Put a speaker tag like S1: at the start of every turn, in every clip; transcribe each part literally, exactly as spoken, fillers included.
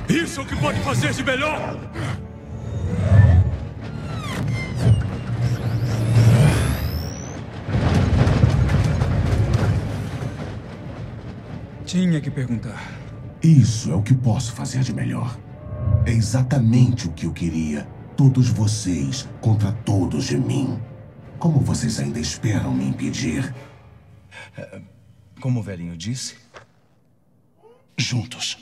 S1: Isso é o que pode fazer de melhor!
S2: Tinha que perguntar.
S3: Isso é o que posso fazer de melhor. É exatamente o que eu queria. Todos vocês contra todos de mim. Como vocês ainda esperam me impedir?
S4: Como o velhinho disse, juntos.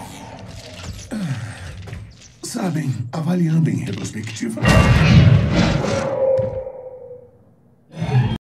S3: Sabem, avaliando em retrospectiva,